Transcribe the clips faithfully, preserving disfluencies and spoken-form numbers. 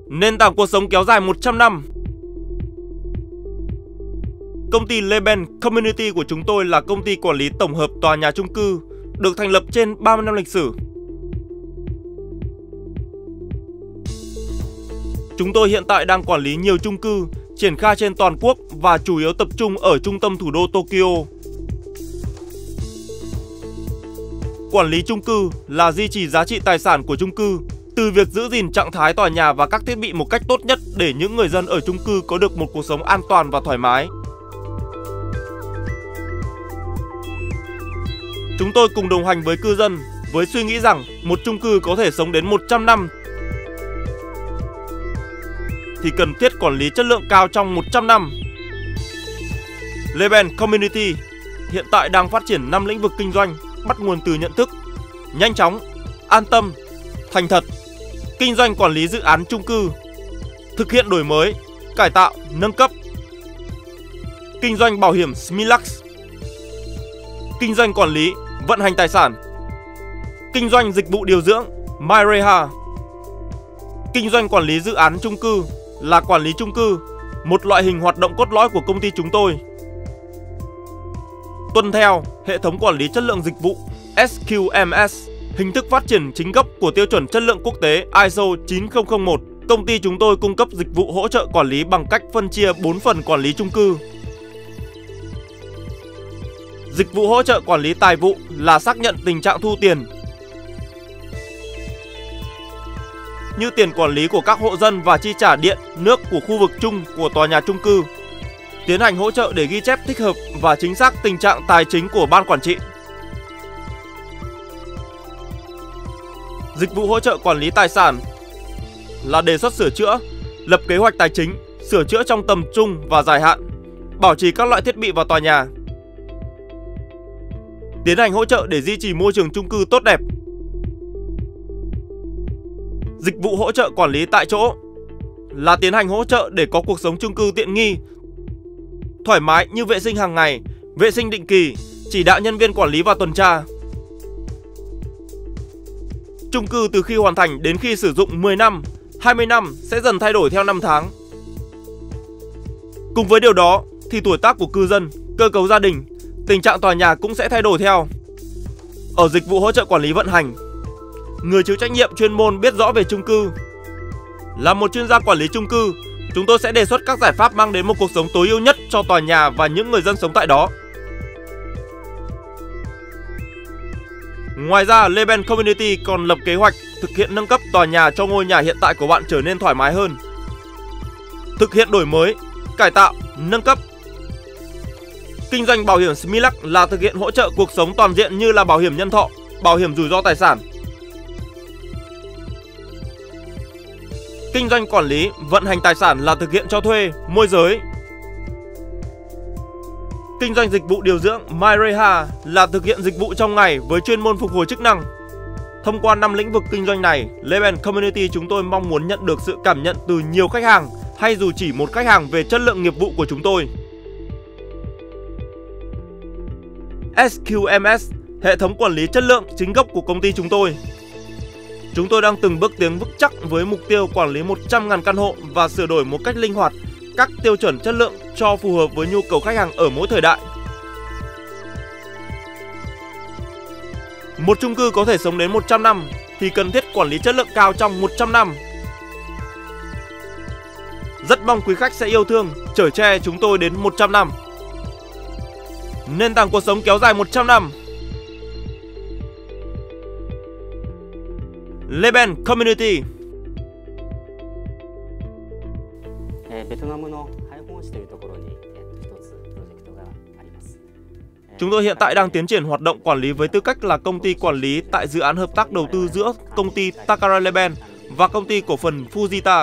Nền tảng cuộc sống kéo dài một trăm năm. Công ty Leben Community của chúng tôi là công ty quản lý tổng hợp tòa nhà chung cư, được thành lập trên ba mươi năm lịch sử. Chúng tôi hiện tại đang quản lý nhiều chung cư, triển khai trên toàn quốc và chủ yếu tập trung ở trung tâm thủ đô Tokyo. Quản lý chung cư là duy trì giá trị tài sản của chung cư, từ việc giữ gìn trạng thái tòa nhà và các thiết bị một cách tốt nhất để những người dân ở chung cư có được một cuộc sống an toàn và thoải mái. Chúng tôi cùng đồng hành với cư dân với suy nghĩ rằng một chung cư có thể sống đến một trăm năm thì cần thiết quản lý chất lượng cao trong một trăm năm. Leben Community hiện tại đang phát triển năm lĩnh vực kinh doanh bắt nguồn từ nhận thức, nhanh chóng, an tâm, thành thật, kinh doanh quản lý dự án chung cư, thực hiện đổi mới, cải tạo, nâng cấp, kinh doanh bảo hiểm Smilax, kinh doanh quản lý, vận hành tài sản, kinh doanh dịch vụ điều dưỡng MyReha, kinh doanh quản lý dự án chung cư là quản lý chung cư, một loại hình hoạt động cốt lõi của công ty chúng tôi. Tuân theo hệ thống quản lý chất lượng dịch vụ S Q M S, hình thức phát triển chính gốc của tiêu chuẩn chất lượng quốc tế I S O chín không không một. Công ty chúng tôi cung cấp dịch vụ hỗ trợ quản lý bằng cách phân chia bốn phần quản lý chung cư. Dịch vụ hỗ trợ quản lý tài vụ là xác nhận tình trạng thu tiền, như tiền quản lý của các hộ dân và chi trả điện, nước của khu vực chung của tòa nhà chung cư. Tiến hành hỗ trợ để ghi chép thích hợp và chính xác tình trạng tài chính của ban quản trị. Dịch vụ hỗ trợ quản lý tài sản là đề xuất sửa chữa, lập kế hoạch tài chính, sửa chữa trong tầm trung và dài hạn, bảo trì các loại thiết bị vào tòa nhà. Tiến hành hỗ trợ để duy trì môi trường chung cư tốt đẹp. Dịch vụ hỗ trợ quản lý tại chỗ là tiến hành hỗ trợ để có cuộc sống chung cư tiện nghi, thoải mái như vệ sinh hàng ngày, vệ sinh định kỳ, chỉ đạo nhân viên quản lý và tuần tra. Chung cư từ khi hoàn thành đến khi sử dụng mười năm, hai mươi năm sẽ dần thay đổi theo năm tháng. Cùng với điều đó thì tuổi tác của cư dân, cơ cấu gia đình, tình trạng tòa nhà cũng sẽ thay đổi theo. Ở dịch vụ hỗ trợ quản lý vận hành, người chịu trách nhiệm chuyên môn biết rõ về chung cư. Là một chuyên gia quản lý chung cư, chúng tôi sẽ đề xuất các giải pháp mang đến một cuộc sống tối ưu nhất cho tòa nhà và những người dân sống tại đó. Ngoài ra, Leben Community còn lập kế hoạch thực hiện nâng cấp tòa nhà cho ngôi nhà hiện tại của bạn trở nên thoải mái hơn. Thực hiện đổi mới, cải tạo, nâng cấp. Kinh doanh bảo hiểm Smilax là thực hiện hỗ trợ cuộc sống toàn diện như là bảo hiểm nhân thọ, bảo hiểm rủi ro tài sản. Kinh doanh quản lý, vận hành tài sản là thực hiện cho thuê, môi giới. Kinh doanh dịch vụ điều dưỡng MyReha là thực hiện dịch vụ trong ngày với chuyên môn phục hồi chức năng. Thông qua năm lĩnh vực kinh doanh này, Leben Community chúng tôi mong muốn nhận được sự cảm nhận từ nhiều khách hàng hay dù chỉ một khách hàng về chất lượng nghiệp vụ của chúng tôi. S Q M S, hệ thống quản lý chất lượng chính gốc của công ty chúng tôi. Chúng tôi đang từng bước tiến vững chắc với mục tiêu quản lý một trăm nghìn căn hộ và sửa đổi một cách linh hoạt các tiêu chuẩn chất lượng cho phù hợp với nhu cầu khách hàng ở mỗi thời đại. Một chung cư có thể sống đến một trăm năm thì cần thiết quản lý chất lượng cao trong một trăm năm. Rất mong quý khách sẽ yêu thương, chở che chúng tôi đến một trăm năm. Nền tảng cuộc sống kéo dài một trăm năm. Leben Community. Chúng tôi hiện tại đang tiến triển hoạt động quản lý với tư cách là công ty quản lý tại dự án hợp tác đầu tư giữa công ty Takara Leben và công ty cổ phần Fujita.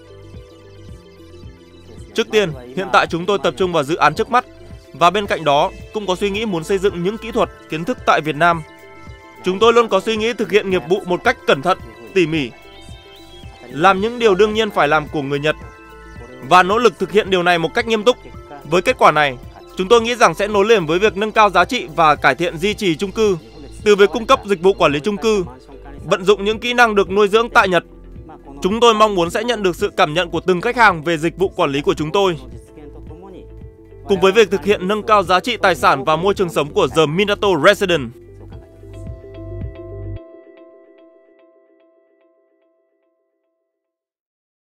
Trước tiên, hiện tại chúng tôi tập trung vào dự án trước mắt và bên cạnh đó cũng có suy nghĩ muốn xây dựng những kỹ thuật, kiến thức tại Việt Nam. Chúng tôi luôn có suy nghĩ thực hiện nghiệp vụ một cách cẩn thận, tỉ mỉ, làm những điều đương nhiên phải làm của người Nhật và nỗ lực thực hiện điều này một cách nghiêm túc. Với kết quả này, chúng tôi nghĩ rằng sẽ nối liền với việc nâng cao giá trị và cải thiện duy trì chung cư, từ việc cung cấp dịch vụ quản lý chung cư, vận dụng những kỹ năng được nuôi dưỡng tại Nhật Chúng tôi mong muốn sẽ nhận được sự cảm nhận của từng khách hàng về dịch vụ quản lý của chúng tôi. Cùng với việc thực hiện nâng cao giá trị tài sản và môi trường sống của The Minato Residence,